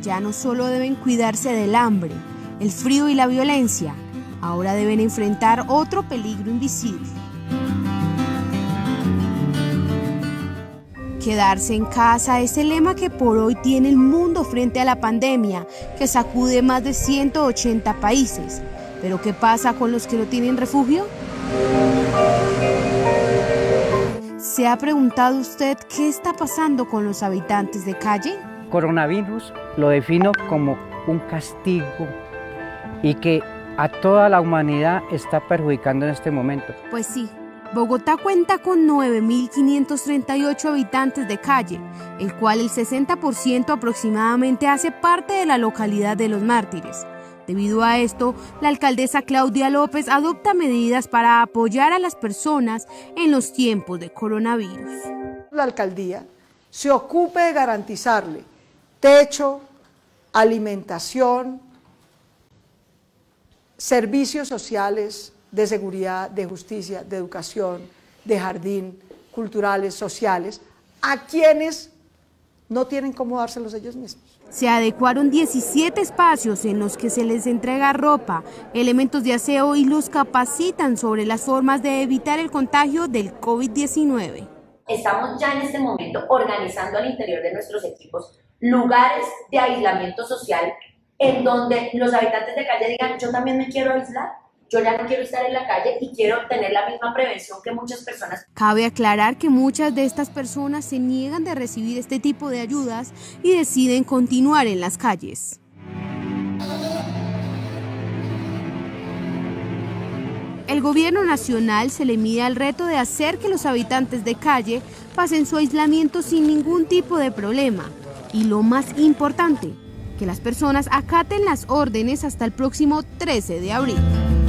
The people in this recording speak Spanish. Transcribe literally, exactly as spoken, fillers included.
ya no solo deben cuidarse del hambre, el frío y la violencia, ahora deben enfrentar otro peligro invisible. Quedarse en casa es el lema que por hoy tiene el mundo frente a la pandemia, que sacude más de ciento ochenta países. ¿Pero qué pasa con los que no tienen refugio? ¿Se ha preguntado usted qué está pasando con los habitantes de calle? Coronavirus lo defino como un castigo y que a toda la humanidad está perjudicando en este momento. Pues sí. Bogotá cuenta con nueve mil quinientos treinta y ocho habitantes de calle, el cual el sesenta por ciento aproximadamente hace parte de la localidad de Los Mártires. Debido a esto, la alcaldesa Claudia López adopta medidas para apoyar a las personas en los tiempos de coronavirus. La alcaldía se ocupe de garantizarle techo, alimentación, servicios sociales, de seguridad, de justicia, de educación, de jardín, culturales, sociales, a quienes no tienen cómo dárselos ellos mismos. Se adecuaron diecisiete espacios en los que se les entrega ropa, elementos de aseo y los capacitan sobre las formas de evitar el contagio del COVID diecinueve. Estamos ya en este momento organizando al interior de nuestros equipos lugares de aislamiento social en donde los habitantes de calle digan, yo también me quiero aislar. Yo ya no quiero estar en la calle y quiero tener la misma prevención que muchas personas. Cabe aclarar que muchas de estas personas se niegan de recibir este tipo de ayudas y deciden continuar en las calles. El gobierno nacional se le mide al reto de hacer que los habitantes de calle pasen su aislamiento sin ningún tipo de problema. Y lo más importante, que las personas acaten las órdenes hasta el próximo trece de abril.